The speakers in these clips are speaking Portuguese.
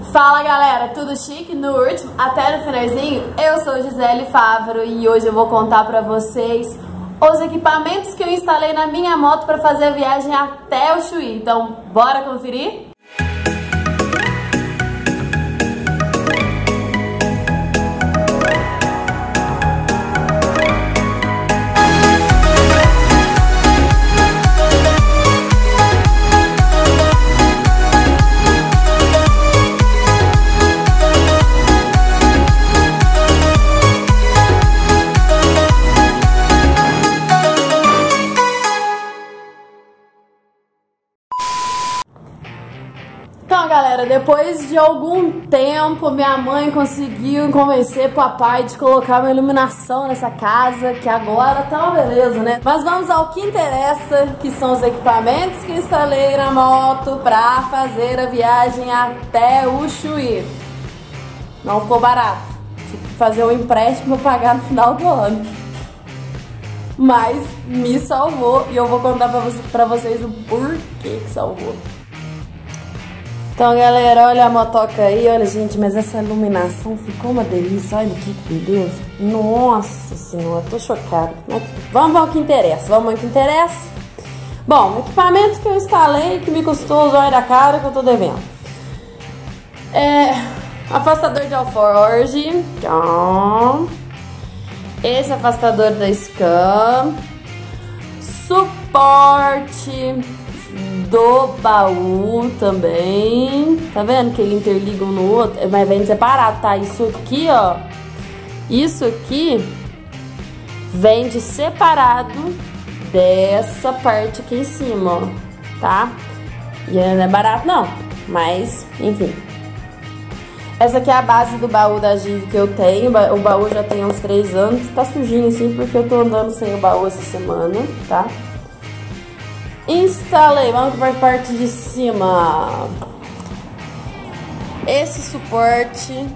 Fala galera, tudo chique? No último, até no finalzinho, eu sou Gisele Fávaro e hoje eu vou contar pra vocês os equipamentos que eu instalei na minha moto pra fazer a viagem até o Chuí. Então, bora conferir? Então galera, depois de algum tempo minha mãe conseguiu convencer papai de colocar uma iluminação nessa casa, que agora tá uma beleza, né? Mas vamos ao que interessa, que são os equipamentos que instalei na moto pra fazer a viagem até o Chuí. Não ficou barato, tive que fazer um empréstimo pra pagar no final do ano. Mas me salvou e eu vou contar pra vocês o porquê que salvou. Então galera, olha a motoca aí, olha gente, mas essa iluminação ficou uma delícia, olha que beleza. Nossa senhora, tô chocada. Vamos ao que interessa, Bom, equipamentos que eu instalei que me custou os olhos da cara que eu tô devendo. Afastador de alforge, esse afastador da Scam, suporte do baú também, tá vendo que ele interliga um no outro, mas vem separado, tá? Isso aqui, ó, isso aqui vende separado dessa parte aqui em cima, ó, tá? E não é barato não, mas enfim. Essa aqui é a base do baú da Giv que eu tenho, o baú já tem uns 3 anos, tá sujinho assim porque eu tô andando sem o baú essa semana, tá? Instalei, vamos para a parte de cima, esse suporte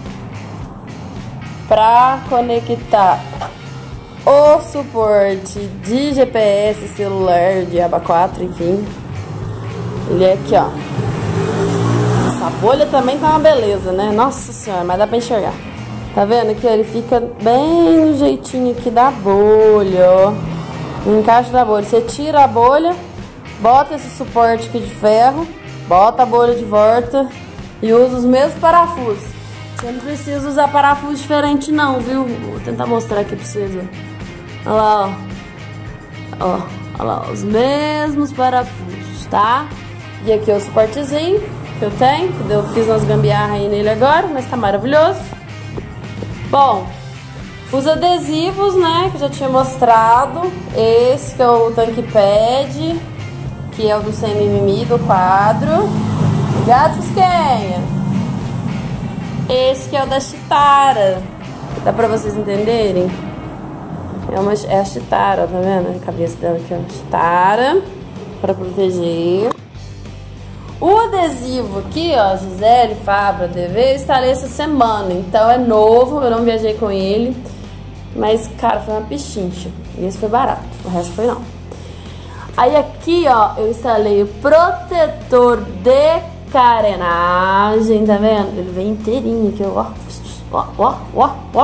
para conectar o suporte de GPS, celular, de aba 4, enfim. Ele é aqui, ó. Essa bolha também tá uma beleza, né? Nossa senhora, mas dá pra enxergar. Tá vendo que ele fica bem no jeitinho aqui da bolha, ó. No encaixe da bolha, você tira a bolha, bota esse suporte aqui de ferro, bota a bolha de volta e usa os mesmos parafusos. Você não precisa usar parafuso diferente não, viu? Vou tentar mostrar aqui pra vocês, ó. Olha lá, ó. Olha lá, os mesmos parafusos, tá? E aqui é o suportezinho que eu tenho, que eu fiz umas gambiarras aí nele agora, mas tá maravilhoso. Bom, os adesivos, né, que eu já tinha mostrado. Esse que é o tanque pad, que é o do Sem Mimimi, do quadro. Gatos Quenha. Esse que é o da Chitara. Dá pra vocês entenderem? É a Chitara, tá vendo? A cabeça dela aqui é a Chitara, pra proteger. O adesivo aqui, ó, Gisele Fávaro TV, eu instalei essa semana. Então é novo, eu não viajei com ele. Mas, cara, foi uma pichincha. E esse foi barato, o resto foi não. Aí aqui, ó, eu instalei o protetor de carenagem, tá vendo? Ele vem inteirinho aqui, ó. Ó.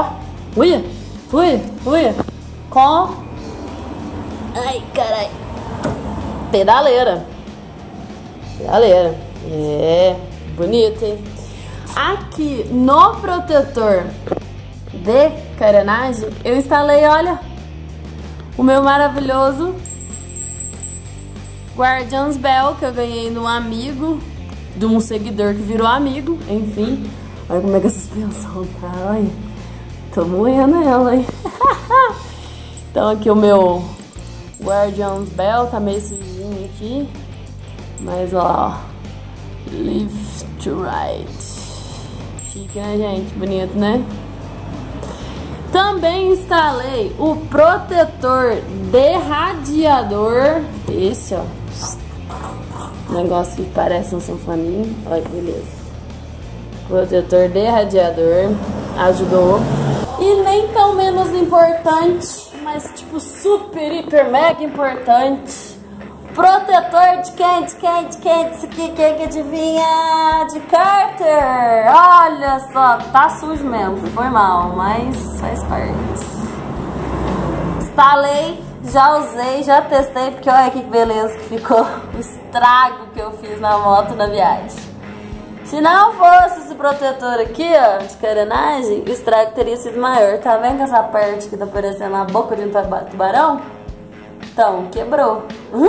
Uia. Com... Ai, carai. Pedaleira. É, bonito, hein? Aqui no protetor de carenagem, eu instalei, olha, o meu maravilhoso Guardians Bell, que eu ganhei de um amigo, de um seguidor que virou amigo, enfim. Olha como é que a suspensão tá, olha. Tô moendo ela, hein? Então aqui o meu Guardians Bell tá meio sujinho aqui, mas ó, left to right. Chique, né, gente? Bonito, né? Também instalei o protetor de radiador. Esse, ó. Negócio que parece um sanfoninho. Olha que beleza. Protetor de radiador. Ajudou. E nem tão menos importante, mas tipo super, hiper, mega importante, protetor de quente, isso aqui, quem que adivinha? De Carter. Olha só, tá sujo mesmo, foi mal, mas faz parte. Instalei, já usei, já testei, porque olha que beleza que ficou o estrago que eu fiz na moto na viagem. Se não fosse esse protetor aqui, ó, de carenagem, o estrago teria sido maior. Tá vendo essa parte que tá parecendo a boca de um tubarão? Então, quebrou.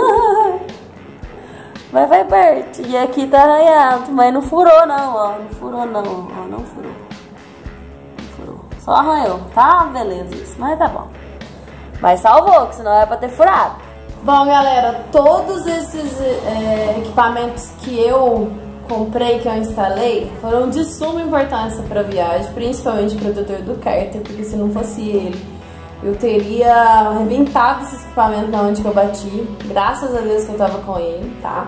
Mas vai perto. E aqui tá arranhado, mas não furou não, ó. Não furou não, ó, não furou. Não furou. Só arranhou, tá? Beleza isso, mas tá bom. Mas salvou, que senão era pra ter furado. Bom, galera, todos esses equipamentos que eu comprei, que eu instalei, foram de suma importância para a viagem, principalmente o protetor do Carter, porque se não fosse ele, eu teria arrebentado esse equipamento na onde que eu bati, graças a Deus que eu tava com ele, tá?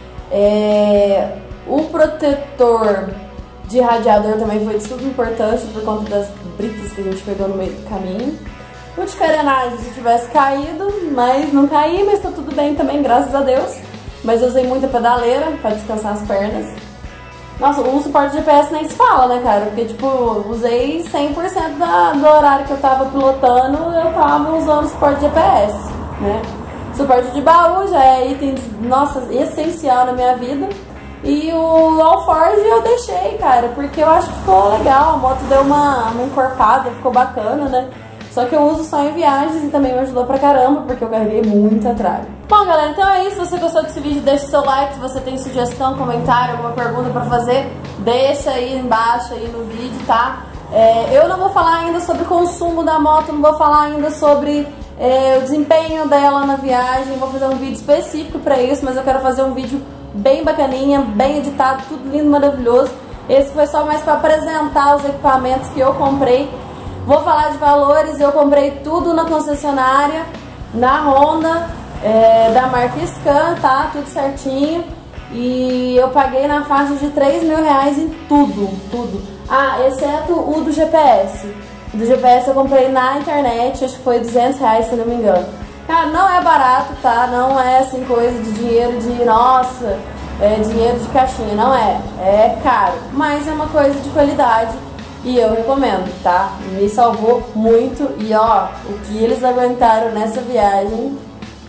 O protetor de radiador também foi de suma importância por conta das britas que a gente pegou no meio do caminho. O de carenagem, se tivesse caído, mas não caí, mas tá tudo bem também, graças a Deus. Mas eu usei muita pedaleira pra descansar as pernas. Nossa, o suporte de GPS nem se fala, né, cara? Porque, tipo, usei 100% do horário que eu tava pilotando, eu tava usando o suporte de GPS, né? Suporte de baú já é item, nossa, essencial na minha vida. E o Alforge eu deixei, cara, porque eu acho que ficou legal. A moto deu uma encorpada, ficou bacana, né? Só que eu uso só em viagens e também me ajudou pra caramba, porque eu carreguei muita tralha. Bom, galera, então é isso. Se você gostou desse vídeo, deixa o seu like. Se você tem sugestão, comentário, alguma pergunta pra fazer, deixa aí embaixo aí no vídeo, tá? Eu não vou falar ainda sobre o consumo da moto, não vou falar ainda sobre o desempenho dela na viagem. Vou fazer um vídeo específico pra isso, mas eu quero fazer um vídeo bem bacaninha, bem editado, tudo lindo, maravilhoso. Esse foi só mais pra apresentar os equipamentos que eu comprei. Vou falar de valores, eu comprei tudo na concessionária, na Honda, da marca Scan, tá? Tudo certinho. E eu paguei na faixa de R$3.000 em tudo. Ah, exceto o do GPS. O do GPS eu comprei na internet, acho que foi R$200, se eu não me engano. Cara, não é barato, tá? Não é assim coisa de dinheiro de, nossa, dinheiro de caixinha, não é. É caro, mas é uma coisa de qualidade. E eu recomendo, tá? Me salvou muito. E ó, o que eles aguentaram nessa viagem,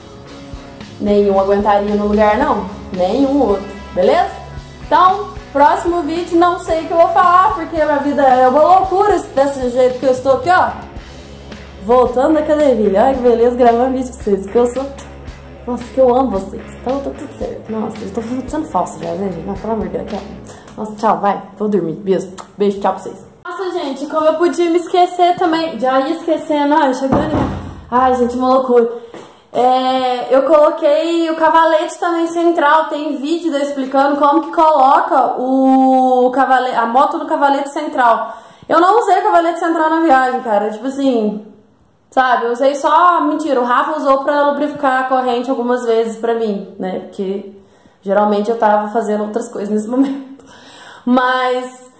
nenhum aguentaria no lugar não. Nenhum outro, beleza? Então, próximo vídeo não sei o que eu vou falar, porque a minha vida é uma loucura desse jeito que eu estou aqui, ó. Voltando da academia. Ai, que beleza gravar um vídeo pra vocês, porque eu sou... Nossa, que eu amo vocês. Então tá tudo certo. Nossa, eu tô sendo falsa já, né, gente? Não, pelo amor de Deus, aqui, ó. Nossa, tchau, vai. Vou dormir. Beijo. Beijo, tchau pra vocês. Nossa, gente, como eu podia me esquecer também. Já ia esquecendo, ó, chegando. Ai, gente, uma loucura. Eu coloquei o cavalete também central. Tem vídeo eu explicando como que coloca a moto no cavalete central. Eu não usei o cavalete central na viagem, cara. Tipo assim, sabe? Eu usei só... Mentira, o Rafa usou pra lubrificar a corrente algumas vezes pra mim, né? Porque geralmente eu tava fazendo outras coisas nesse momento. Mas...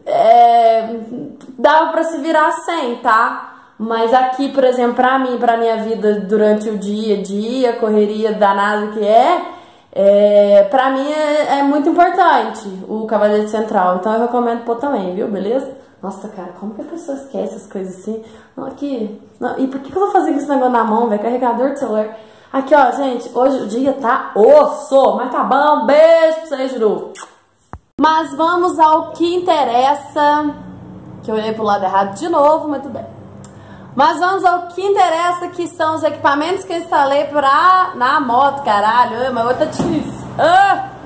dava pra se virar sem, tá? Mas aqui, por exemplo, pra mim, pra minha vida durante o dia a dia, correria danada que pra mim é muito importante o cavalete central. Então eu recomendo pôr também, viu? Beleza? Nossa, cara, como que a pessoa esquece essas coisas assim? Não, aqui... Não, e por que eu vou fazer com esse negócio na mão, velho? Carregador de celular. Aqui, ó, gente, hoje o dia tá osso, mas tá bom. Beijo pra vocês de novo. Mas vamos ao que interessa, que eu olhei pro lado errado de novo, mas tudo bem. Mas vamos ao que interessa, que são os equipamentos que eu instalei na moto, caralho. Mas outra difícil.